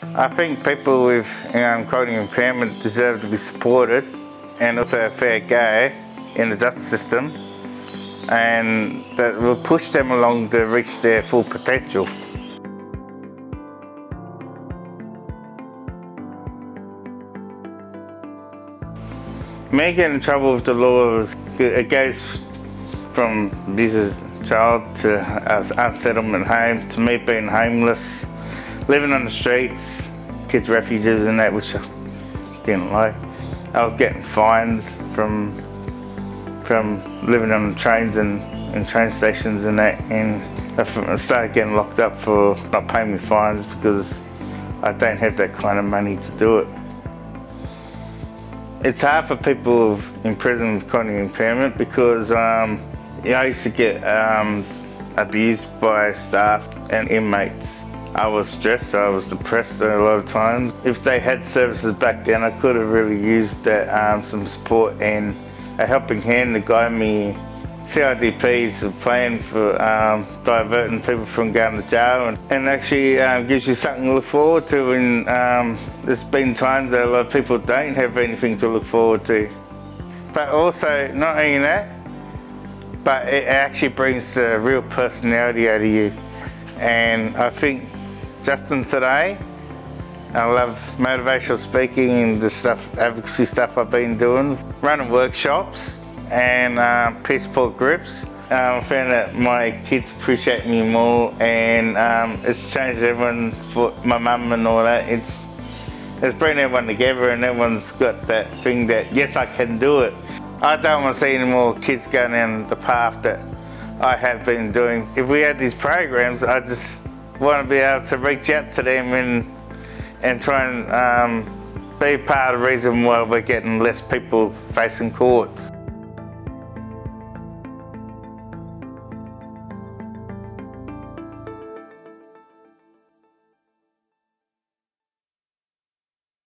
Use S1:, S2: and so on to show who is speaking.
S1: I think people with cognitive impairment deserve to be supported and also a fair go in the justice system, and that will push them along to reach their full potential. Me getting in trouble with the law, it goes from abuse as a child to unsettlement home, to me being homeless, living on the streets, kids refuges and that, which I didn't like. I was getting fines from living on the trains and train stations and that, and I started getting locked up for not paying me fines because I don't have that kind of money to do it. It's hard for people in prison with cognitive impairment because I used to get abused by staff and inmates. I was stressed, I was depressed a lot of times. If they had services back then, I could have really used that, some support and a helping hand to guide me. CIDP's a plan for diverting people from going to jail and actually gives you something to look forward to. And there's been times that a lot of people don't have anything to look forward to. But also, not only that, but it actually brings a real personality out of you. And I think Justen today, I love motivational speaking and the advocacy stuff I've been doing, running workshops and peer support groups. I found that my kids appreciate me more, and it's changed everyone, for my mum and all that. It's bringing everyone together, and everyone's got that thing that, yes, I can do it. I don't want to see any more kids going down the path that I have been doing. If we had these programs, I just want to be able to reach out to them and try and be part of the reason why we're getting less people facing courts.